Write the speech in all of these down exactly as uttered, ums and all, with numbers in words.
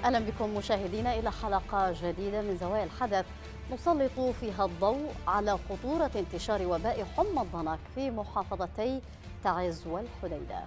أهلا بكم مشاهدينا إلى حلقة جديدة من زوايا الحدث نسلط فيها الضوء على خطورة انتشار وباء حمى الضنك في محافظتي تعز والحديدة.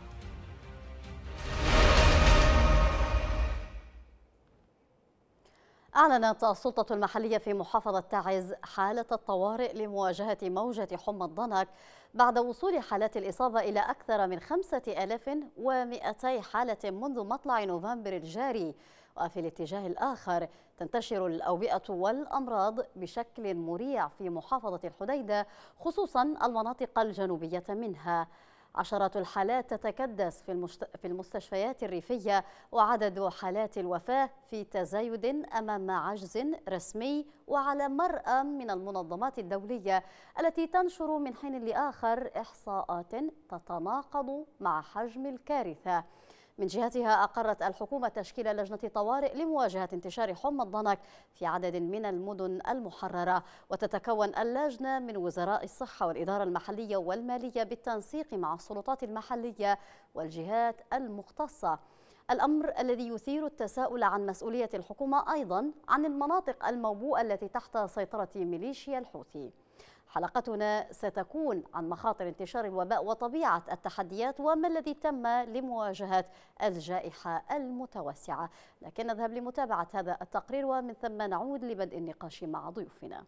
أعلنت السلطة المحلية في محافظة تعز حالة الطوارئ لمواجهة موجة حمى الضنك بعد وصول حالات الإصابة إلى أكثر من خمسة آلاف ومئتي حالة منذ مطلع نوفمبر الجاري. وفي الاتجاه الآخر تنتشر الأوبئة والأمراض بشكل مريع في محافظة الحديدة، خصوصا المناطق الجنوبية منها. عشرات الحالات تتكدس في, المشت... في المستشفيات الريفية، وعدد حالات الوفاة في تزايد أمام عجز رسمي وعلى مرأى من المنظمات الدولية التي تنشر من حين لآخر إحصاءات تتناقض مع حجم الكارثة. من جهتها أقرت الحكومة تشكيل لجنة طوارئ لمواجهة انتشار حمى الضنك في عدد من المدن المحررة، وتتكون اللجنة من وزراء الصحة والإدارة المحلية والمالية بالتنسيق مع السلطات المحلية والجهات المختصة. الأمر الذي يثير التساؤل عن مسؤولية الحكومة أيضا عن المناطق الموبوءة التي تحت سيطرة ميليشيا الحوثي. حلقتنا ستكون عن مخاطر انتشار الوباء وطبيعة التحديات وما الذي تم لمواجهة الجائحة المتوسعة. لكن نذهب لمتابعة هذا التقرير ومن ثم نعود لبدء النقاش مع ضيوفنا.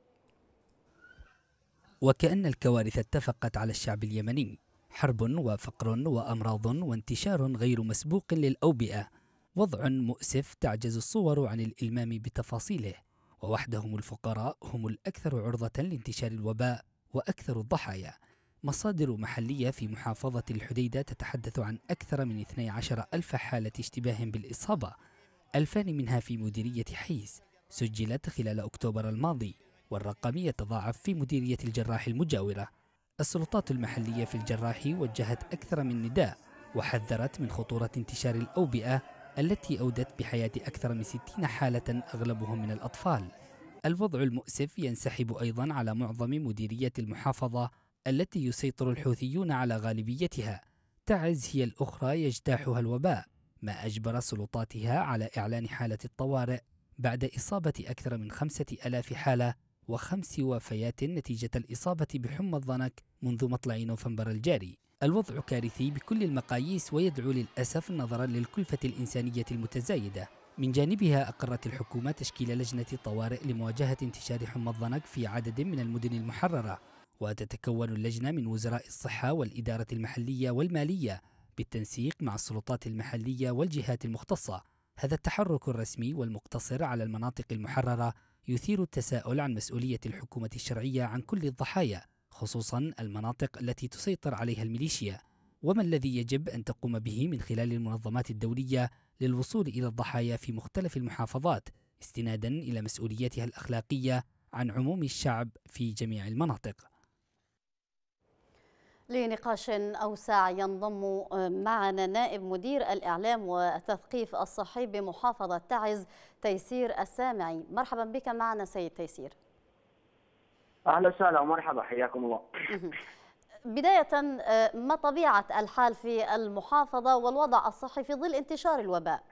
وكأن الكوارث اتفقت على الشعب اليمني: حرب وفقر وأمراض وانتشار غير مسبوق للأوبئة، وضع مؤسف تعجز الصور عن الإلمام بتفاصيله، ووحدهم الفقراء هم الأكثر عرضة لانتشار الوباء وأكثر الضحايا. مصادر محلية في محافظة الحديدة تتحدث عن أكثر من اثني عشر ألف حالة اشتباه بالإصابة، ألفان منها في مديرية حيس سجلت خلال أكتوبر الماضي، والرقم يتضاعف في مديرية الجراح المجاورة. السلطات المحلية في الجراح وجهت أكثر من نداء وحذرت من خطورة انتشار الأوبئة التي أودت بحياة أكثر من ستين حالة أغلبهم من الأطفال. الوضع المؤسف ينسحب أيضا على معظم مديرية المحافظة التي يسيطر الحوثيون على غالبيتها. تعز هي الأخرى يجتاحها الوباء، ما أجبر سلطاتها على إعلان حالة الطوارئ بعد إصابة أكثر من خمسة آلاف حالة وخمس وفيات نتيجة الإصابة بحمى الضنك منذ مطلع نوفمبر الجاري. الوضع كارثي بكل المقاييس ويدعو للأسف نظرا للكلفة الإنسانية المتزايدة. من جانبها أقرت الحكومة تشكيل لجنة طوارئ لمواجهة انتشار حمى الضنك في عدد من المدن المحررة، وتتكون اللجنة من وزراء الصحة والإدارة المحلية والمالية بالتنسيق مع السلطات المحلية والجهات المختصة. هذا التحرك الرسمي والمقتصر على المناطق المحررة يثير التساؤل عن مسؤولية الحكومة الشرعية عن كل الضحايا، خصوصا المناطق التي تسيطر عليها الميليشيا، وما الذي يجب أن تقوم به من خلال المنظمات الدولية للوصول إلى الضحايا في مختلف المحافظات، استنادا إلى مسؤوليتها الأخلاقية عن عموم الشعب في جميع المناطق. لنقاش أوسع ينضم معنا نائب مدير الإعلام والتثقيف الصحي بمحافظة تعز تيسير السامعي. مرحبا بك معنا سيد تيسير. أهلا وسهلا ومرحبا، حياكم الله. بداية، ما طبيعة الحال في المحافظة والوضع الصحي في ظل انتشار الوباء؟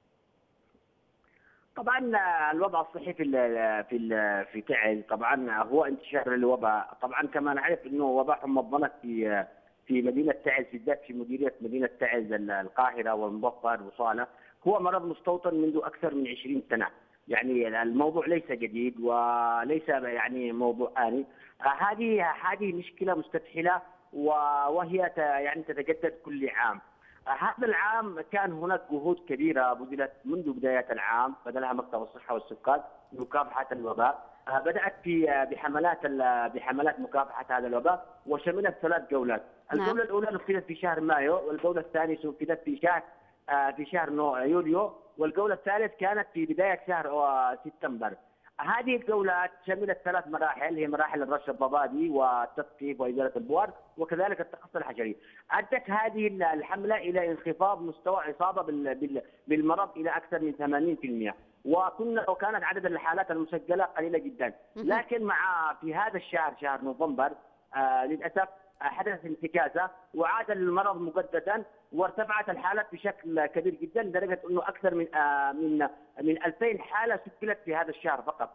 طبعا الوضع الصحي في ال في ال في تعز طبعا هو انتشار الوباء. طبعا كما نعرف انه وباء حمى الضنك في في مدينه تعز، بالذات في مديريه مدينه تعز القاهره والمظفر وصاله، هو مرض مستوطن منذ اكثر من عشرين سنه. يعني الموضوع ليس جديد وليس يعني موضوع آني. هذه هذه مشكله مستفحله وهي يعني تتجدد كل عام. هذا العام كان هناك جهود كبيرة بذلت منذ بداية العام، بدأها مكتب الصحة والسكان لمكافحة الوباء. بدأت في بحملات بحملات مكافحة هذا الوباء، وشملت ثلاث جولات. الجولة الأولى نفذت في شهر مايو، والجولة الثانية نفذت في شهر في شهر يوليو، والجولة الثالثة كانت في بداية شهر سبتمبر. هذه الجولات شملت ثلاث مراحل، هي مراحل الرش الضبابي والتثقيف وإزالة البؤر وكذلك التقصي الحجري. أدت هذه الحملة إلى انخفاض مستوى إصابة بالمرض إلى أكثر من ثمانين بالمئة، وكنا وكانت عدد الحالات المسجلة قليلة جدا. لكن مع في هذا الشهر شهر نوفمبر آه للأسف حدثت انتكاسه وعاد المرض مجددا، وارتفعت الحالات بشكل كبير جدا لدرجه انه اكثر من من من ألفين حاله سجلت في هذا الشهر فقط.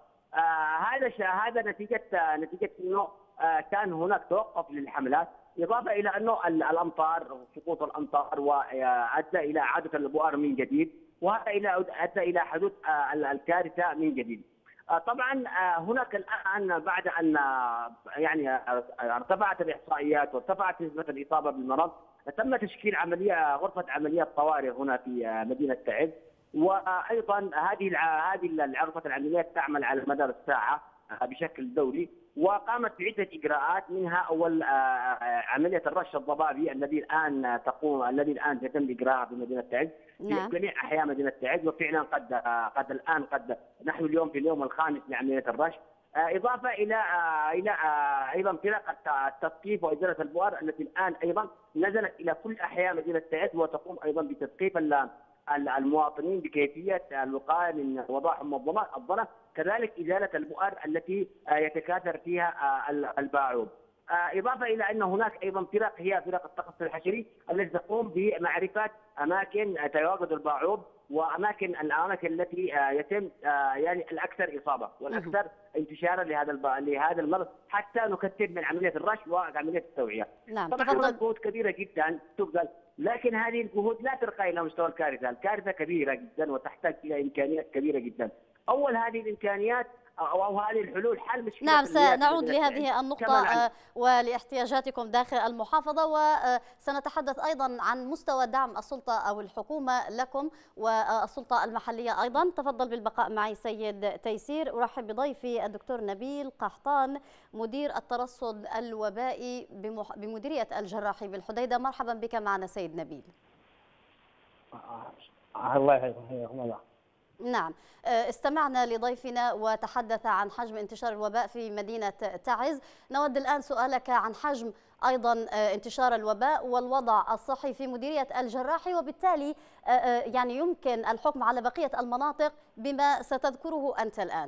هذا هذا نتيجه نتيجه انه كان هناك توقف للحملات، اضافه الى انه الامطار سقوط الامطار وادى الى اعاده البؤر من جديد، وهذا الى ادى الى حدوث الكارثه من جديد. طبعا هناك الان بعد ان يعني ارتفعت الاحصائيات وارتفعت نسبه الاصابه بالمرض، تم تشكيل عمليه غرفه عمليات طوارئ هنا في مدينه تعز، وايضا هذه هذه غرفه العمليات تعمل على مدار الساعه بشكل دوري، وقامت بعده اجراءات، منها اول عمليه الرش الضبابي الذي الان تقوم الذي الان يتم اجراءها في مدينه تعز في جميع احياء مدينه تعز، وفعلا قد قد الان قد نحن اليوم في اليوم الخامس لعمليه الرش، اضافه الى الى ايضا فرق التثقيف وازاله البؤر التي الان ايضا نزلت الى كل احياء مدينه تعز، وتقوم ايضا بتثقيف المواطنين بكيفيه الوقايه من وباء حمى الضنك، كذلك ازاله البؤر التي يتكاثر فيها الباعوض. اضافه الى ان هناك ايضا فرق هي فرق التخصص الحشري التي تقوم بمعرفه اماكن تواجد الباعوض واماكن الاماكن التي يتم يعني الاكثر اصابه والاكثر انتشارا لهذا لهذا المرض، حتى نكثر من عمليه الرش وعمليه التوعيه. نعم. طبعا هناك جهود كبيره جدا تبذل، لكن هذه الجهود لا ترقى الى مستوى الكارثه، الكارثه كبيره جدا وتحتاج الى امكانيات كبيره جدا. اول هذه الامكانيات او او هذه الحلول حل مشكله. نعم، سنعود لهذه النقطة ولاحتياجاتكم داخل المحافظة، وسنتحدث أيضا عن مستوى دعم السلطة أو الحكومة لكم والسلطة المحلية أيضا. تفضل بالبقاء معي سيد تيسير. أرحب بضيفي الدكتور نبيل قحطان مدير الترصد الوبائي بمديرية الجراحي بالحديدة. مرحبا بك معنا سيد نبيل. الله يحييكم الله. نعم، استمعنا لضيفنا وتحدث عن حجم انتشار الوباء في مدينة تعز. نود الآن سؤالك عن حجم أيضا انتشار الوباء والوضع الصحي في مديرية الجراحي، وبالتالي يعني يمكن الحكم على بقية المناطق بما ستذكره أنت الآن.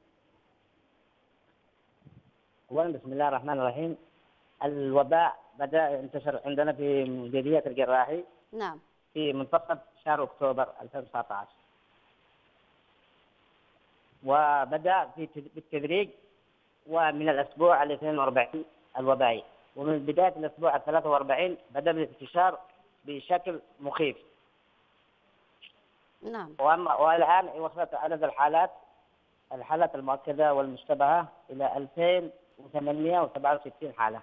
أولا بسم الله الرحمن الرحيم. الوباء بدأ ينتشر عندنا في مديرية الجراحي نعم في منتصف شهر أكتوبر ألفين وتسعة عشر، وبدأ في بالتدريج، ومن الأسبوع الاثنين وأربعين الوبائي، ومن بداية الأسبوع الثلاثة وأربعين بدأ الانتشار بشكل مخيف. نعم. وأما والآن وصلت عدد الحالات الحالات المؤكدة والمشتبهة إلى ألفين وثمانمئة وسبعة وستين حالة،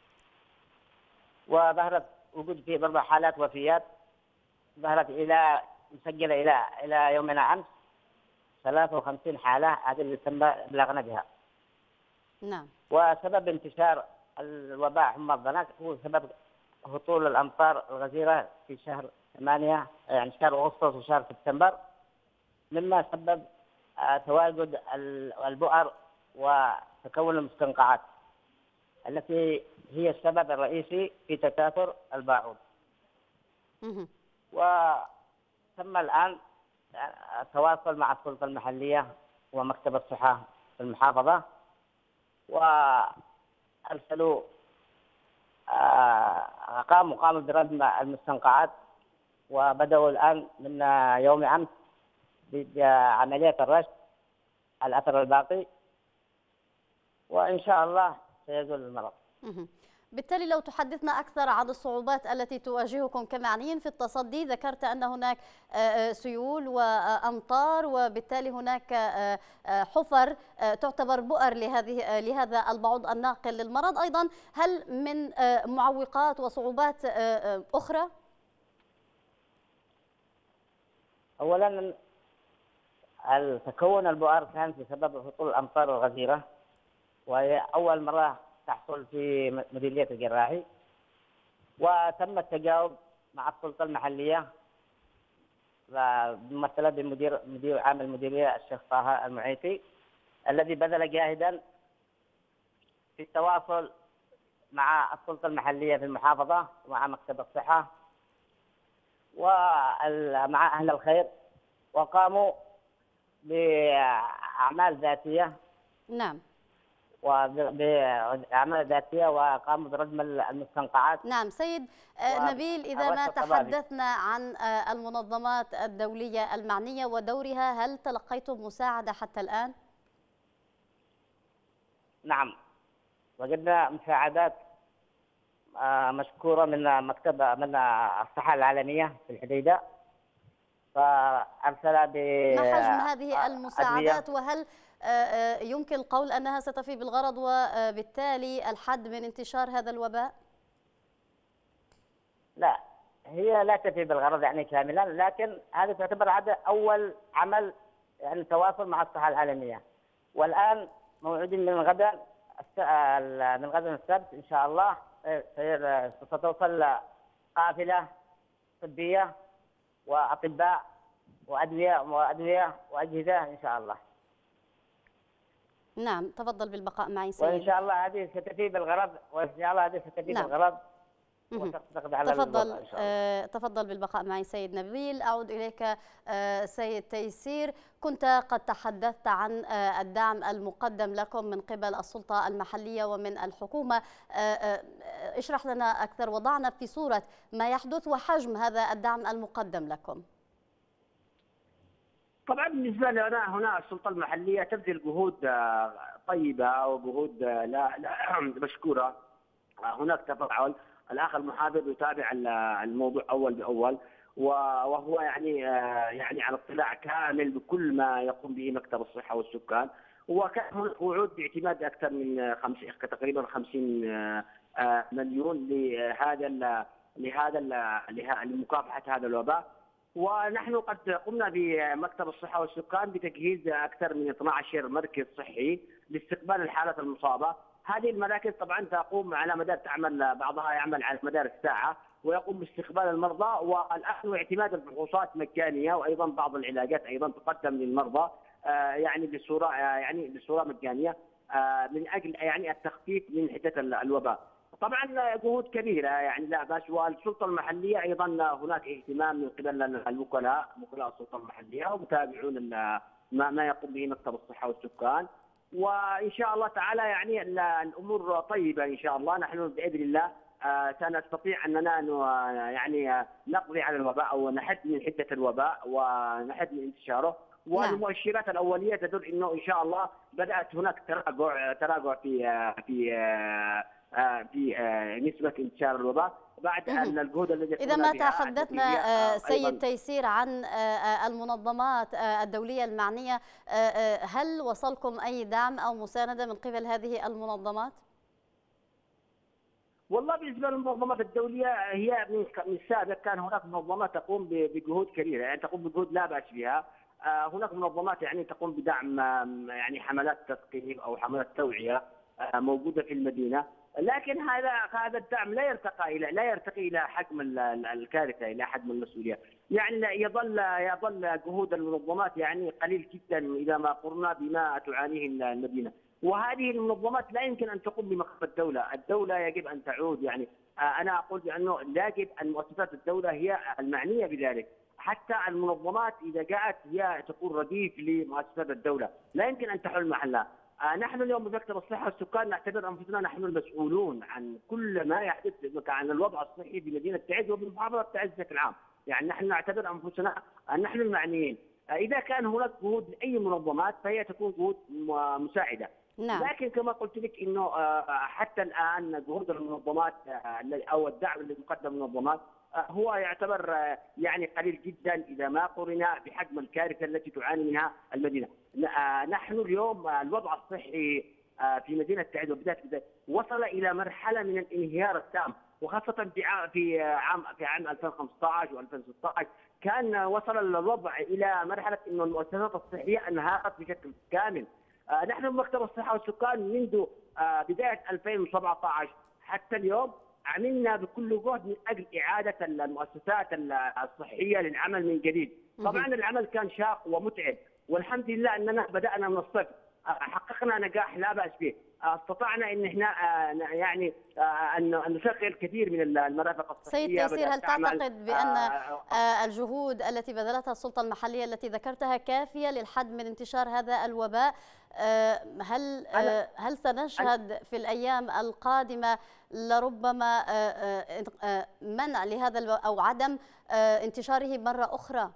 وظهرت وجود في أربع حالات وفيات ظهرت إلى مسجلة إلى إلى يومنا أمس ثلاثة وخمسين حالة، هذه اللي تم بلغنا بها. نعم. وسبب انتشار الوباء حمى الضنك هو سبب هطول الأمطار الغزيرة في شهر ثمانية، يعني شهر أغسطس وشهر سبتمبر، مما سبب تواجد البؤر وتكون المستنقعات التي هي السبب الرئيسي في تكاثر الباعوض. وتم الآن التواصل مع السلطة المحلية ومكتب الصحة في المحافظة، وأرسلوا قاموا قاموا بردم المستنقعات، وبدأوا الآن من يوم أمس بعملية الرش الأثر الباقي، وإن شاء الله سيزول المرض. بالتالي لو تحدثنا أكثر عن الصعوبات التي تواجهكم كمعنيين في التصدي، ذكرت أن هناك سيول وأمطار، وبالتالي هناك حفر تعتبر بؤر لهذه لهذا البعوض الناقل للمرض. أيضا هل من معوقات وصعوبات أخرى؟ أولا تكون البؤر كان بسبب هطول الأمطار الغزيرة، وهي أول مرة تحصل في مديرية الجراحي، وتم التجاوب مع السلطة المحلية ممثلة بمدير مدير عام المديرية الشيخ طه المعيطي، الذي بذل جاهدا في التواصل مع السلطة المحلية في المحافظة ومع مكتب الصحة ومع أهل الخير، وقاموا بأعمال ذاتية. نعم. وبأعمال ذاتية وقاموا بردم المستنقعات. نعم سيد نبيل، إذا ما تحدثنا عن المنظمات الدولية المعنية ودورها، هل تلقيتم مساعدة حتى الآن؟ نعم، وجدنا مساعدات مشكورة من مكتب من الصحة العالمية في الحديدة، فأرسل ب ما حجم هذه المساعدات، وهل يمكن القول أنها ستفي بالغرض وبالتالي الحد من انتشار هذا الوباء؟ لا، هي لا تفي بالغرض يعني كاملا، لكن هذه تعتبر هذا أول عمل يعني تواصل مع الصحة العالمية. والآن موعودين من غدا من غدا السبت إن شاء الله ستوصل قافلة طبية وأطباء وأدوية وأدوية وأجهزة إن شاء الله. نعم، تفضل بالبقاء معي سيد. وإن شاء الله هذه ستفي بالغرض، وإن شاء الله هذه ستفي نعم. بالغرض. على تفضل آه، تفضل بالبقاء معي سيد نبيل. أعود إليك آه، سيد تيسير، كنت قد تحدثت عن آه، الدعم المقدم لكم من قبل السلطة المحلية ومن الحكومة. آه، آه، اشرح لنا أكثر، وضعنا في صورة ما يحدث وحجم هذا الدعم المقدم لكم. طبعا بالنسبة لنا هنا السلطة المحلية تبذل جهود طيبة وجهود لا لا مشكورة. هناك تفاعل، الأخ المحافظ يتابع الموضوع أول بأول، وهو يعني يعني على اطلاع كامل بكل ما يقوم به مكتب الصحة والسكان. وكان هناك وعود باعتماد أكثر من خمسين تقريبا خمسين مليون لهذا لهذا لمكافحة هذا الوباء. ونحن قد قمنا بمكتب الصحة والسكان بتجهيز أكثر من اثني عشر مركز صحي لاستقبال الحالات المصابة. هذه المراكز طبعا تقوم على مدار تعمل بعضها يعمل على مدار الساعة ويقوم باستقبال المرضى والأخذ واعتماد الفحوصات مجانية، وأيضا بعض العلاجات أيضا تقدم للمرضى يعني بصورة يعني بصورة مجانية من أجل يعني التخفيف من حدة الوباء. طبعا جهود كبيره يعني لا باس. والسلطه المحليه ايضا هناك اهتمام من قبل الوكلاء وكلاء السلطه المحليه ومتابعون ما ما يقوم به مكتب الصحه والسكان. وان شاء الله تعالى يعني الامور طيبه ان شاء الله. نحن باذن الله سنستطيع اننا يعني نقضي على الوباء او نحد من حده الوباء ونحد من انتشاره. والمؤشرات الاوليه تدل انه ان شاء الله بدات هناك تراجع تراجع في في في نسبة انتشار الوباء بعد أن الجهود التي إذا ما تحدثنا سيد تيسير عن المنظمات الدولية المعنية، هل وصلكم أي دعم أو مساندة من قبل هذه المنظمات؟ والله بالنسبة للمنظمات الدولية هي من السابق كان هناك منظمات تقوم بجهود كبيرة، يعني تقوم بجهود لا بأس بها. هناك منظمات يعني تقوم بدعم يعني حملات تثقيف أو حملات توعية موجودة في المدينة، لكن هذا هذا الدعم لا يرتقي الى لا يرتقي الى حجم الكارثه، الى حجم المسؤوليه. يعني يظل يظل جهود المنظمات يعني قليل جدا اذا ما قرنا بما تعانيه المدينه. وهذه المنظمات لا يمكن ان تقوم بمقام الدوله، الدوله يجب ان تعود. يعني انا اقول بانه يجب ان مؤسسات الدوله هي المعنيه بذلك. حتى المنظمات اذا جاءت هي تكون رديف لمؤسسات الدوله، لا يمكن ان تحل محلها. نحن اليوم بمكتب الصحة والسكان نعتبر أنفسنا نحن المسؤولون عن كل ما يحدث عن الوضع الصحي في مدينة تعز وبمحافظة تعز بشكل عام. يعني نحن نعتبر أنفسنا نحن المعنيين. إذا كان هناك جهود لأي منظمات فهي تكون جهود مساعدة. نعم. لكن كما قلت لك إنه حتى الآن جهود المنظمات أو الدعم اللي مقدم المنظمات هو يعتبر يعني قليل جدا إذا ما قرن بحجم الكارثة التي تعاني منها المدينة. نحن اليوم الوضع الصحي في مدينة تعز وبداية وصل إلى مرحلة من الانهيار التام، وخاصة في عام في عام ألفين وخمسة عشر وألفين وستة عشر كان وصل الوضع إلى مرحلة إنه المؤسسات الصحية انهارت بشكل كامل. نحن بمكتب الصحة والسكان منذ بداية ألفين وسبعة عشر حتى اليوم عملنا بكل جهد من أجل إعادة المؤسسات الصحية للعمل من جديد. طبعا العمل كان شاق ومتعب، والحمد لله أننا بدأنا من الصفر. حققنا نجاح لا باس به، استطعنا ان احنا يعني ان نشغل كثير من المرافق الصحيه. سيد تيسير، هل تعتقد بان الجهود التي بذلتها السلطه المحليه التي ذكرتها كافيه للحد من انتشار هذا الوباء؟ هل هل سنشهد في الايام القادمه لربما منع لهذا او عدم انتشاره مره اخرى؟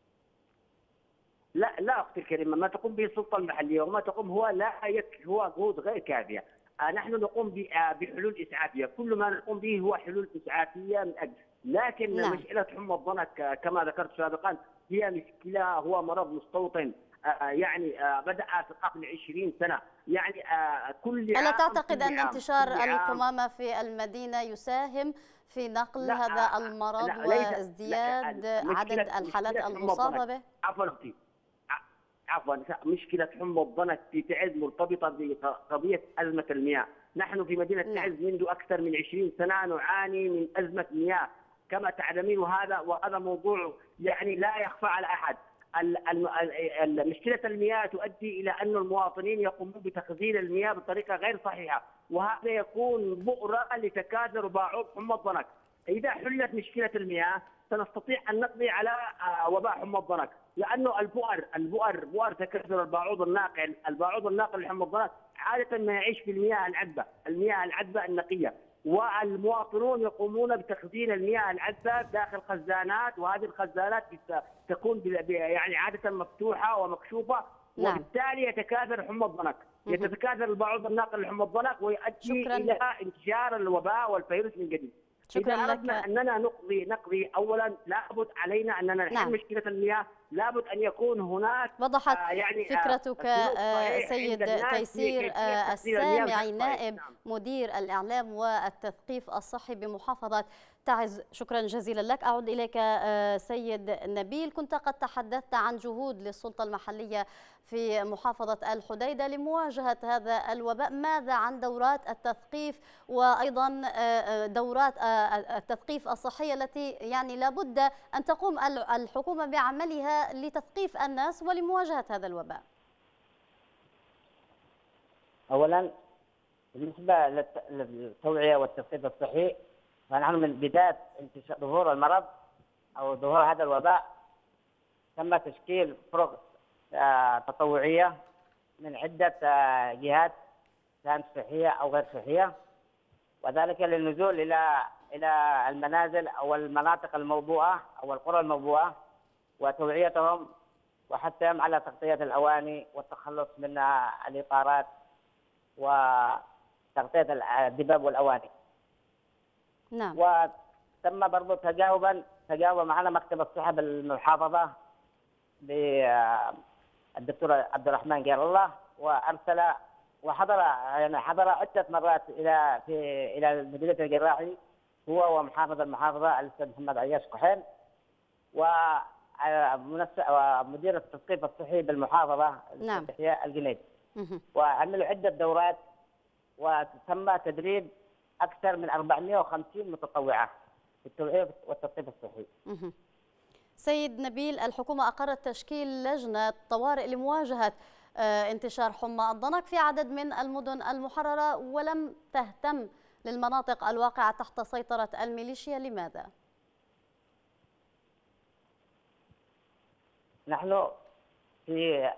لا لا اختي الكريمه، ما تقوم به السلطه المحليه وما تقوم هو لا يكفي، هو جهود غير كافيه. نحن نقوم بحلول اسعافيه، كل ما نقوم به هو حلول اسعافيه من اجل، لكن نعم. مشكله حمى الضنك كما ذكرت سابقا هي مشكله، هو مرض مستوطن يعني بدأ في قبل عشرين سنة، يعني كل ألا تعتقد أن انتشار القمامة في المدينة يساهم في نقل هذا المرض وازدياد عدد الحالات المصابة به؟ عفوا أختي، عفوا مشكلة حمى الضنك في تعز مرتبطة بقضية أزمة المياه. نحن في مدينة تعز منذ أكثر من عشرين سنة نعاني من أزمة مياه كما تعلمين، وهذا وهذا موضوع يعني لا يخفى على أحد. مشكلة المياه تؤدي إلى أن المواطنين يقومون بتخزين المياه بطريقة غير صحيحة، وهذا يكون بؤرة لتكاثر باعوض حمى الضنك. إذا حلت مشكلة المياه سنستطيع أن نقضي على وباء حمى الضنك، لأنه البؤر البؤر بؤر تكاثر الباعوض الناقل، الباعوض الناقل لحمى الضنك عادة ما يعيش في المياه العذبة، المياه العذبة النقية، والمواطنون يقومون بتخزين المياه العذبة داخل خزانات، وهذه الخزانات تكون يعني عادة مفتوحة ومكشوفة، نعم. وبالتالي يتكاثر حمى الضنك، يتكاثر الباعوض الناقل لحمى الضنك ويؤدي شكراً. إلى انتشار الوباء والفيروس من جديد. شكرا إذا لك. أردنا أننا نقضي نقضي أولا لابد علينا أننا نحل نعم. مشكلة المياه، لابد أن يكون هناك وضحت آه يعني فكرتك آه سيد تيسير آه السامعي نائب نعم. مدير الإعلام والتثقيف الصحي بمحافظة تعز. شكرا جزيلا لك. أعود إليك سيد نبيل، كنت قد تحدثت عن جهود للسلطة المحلية في محافظة الحديدة لمواجهة هذا الوباء، ماذا عن دورات التثقيف وأيضا دورات التثقيف الصحية التي يعني لابد أن تقوم الحكومة بعملها لتثقيف الناس ولمواجهة هذا الوباء؟ أولا بالنسبة للتوعية والتثقيف الصحي، فنحن من بداية انتشار ظهور المرض أو ظهور هذا الوباء تم تشكيل فرق تطوعية من عدة جهات كانت صحية أو غير صحية، وذلك للنزول إلى إلى المنازل أو المناطق الموبوءة أو القرى الموبوءة وتوعيتهم وحثهم على تغطية الأواني والتخلص من الإطارات وتغطية الدباب والأواني. نعم. وتم برضو تجاوبا تجاوب معنا مكتب الصحة بالمحافظة بالدكتور عبد الرحمن غير الله، وأرسل وحضر يعني حضر عدة مرات إلى في إلى مديرية الجراحي هو ومحافظ المحافظة الأستاذ محمد عياش كحيل ومدير التثقيف الصحي بالمحافظة نعم. الجنيد، وعملوا عدة دورات وتم تدريب أكثر من أربعمائة وخمسين متطوعة في التوعية والتثقيف الصحي. سيد نبيل، الحكومة أقرت تشكيل لجنة طوارئ لمواجهة انتشار حمى الضنك في عدد من المدن المحررة ولم تهتم للمناطق الواقعة تحت سيطرة الميليشيا، لماذا؟ نحن في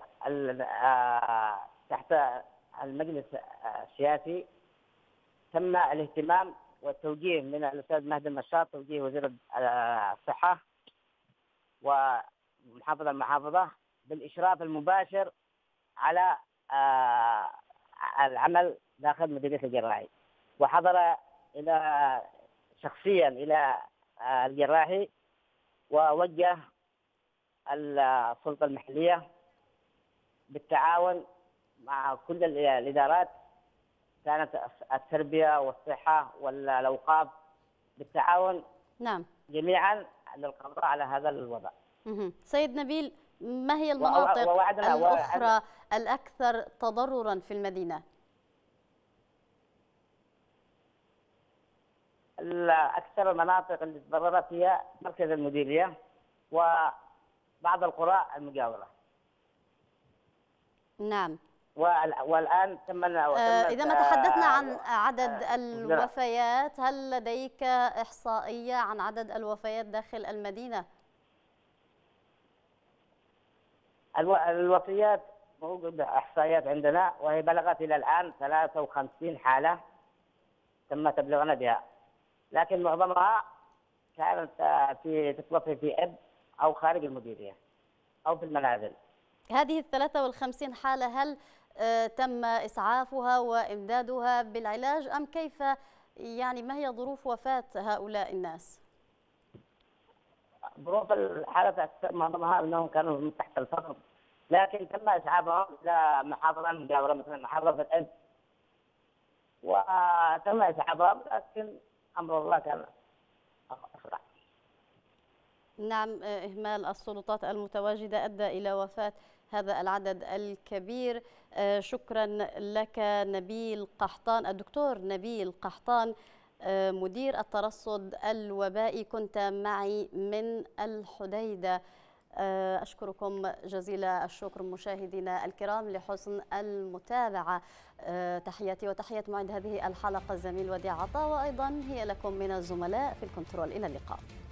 تحت المجلس السياسي تم الاهتمام والتوجيه من الأستاذ مهدي المشاط توجيه وزير الصحة ومحافظ المحافظة بالإشراف المباشر على العمل داخل مديرية الجراحي، وحضر إلى شخصيا إلى الجراحي ووجه السلطة المحلية بالتعاون مع كل الإدارات، كانت التربية والصحة والأوقاف بالتعاون نعم جميعا للقضاء على هذا الوباء. سيد نبيل، ما هي المناطق الأخرى الأكثر تضررا في المدينة؟ أكثر المناطق اللي تضررت هي مركز المديرية وبعض القرى المجاورة. نعم. والآن تم إذا ما تحدثنا عن عدد الوفيات، هل لديك إحصائية عن عدد الوفيات داخل المدينة؟ الوفيات موجودة إحصائيات عندنا، وهي بلغت إلى الآن ثلاثة وخمسين حالة تم تبليغنا بها، لكن معظمها كانت في تتوفى في إب أو خارج المديرية أو في المنازل. هذه الثلاثة والخمسين حالة هل تم إسعافها وإمدادها بالعلاج أم كيف، يعني ما هي ظروف وفاة هؤلاء الناس؟ ظروف الحالة معظمها أنهم كانوا تحت الفقر، لكن تم إسعافهم إلى محافظة مجاورة مثل محافظة إب وتم إسعافهم، لكن أمر الله كان أسرع. نعم، إهمال السلطات المتواجدة أدى إلى وفاة هذا العدد الكبير. شكرا لك نبيل قحطان، الدكتور نبيل قحطان، مدير الترصد الوبائي، كنت معي من الحديدة. أشكركم جزيل الشكر مشاهدينا الكرام لحسن المتابعة. تحياتي وتحية معد هذه الحلقة الزميل وديع عطا، وأيضا هي لكم من الزملاء في الكنترول. إلى اللقاء.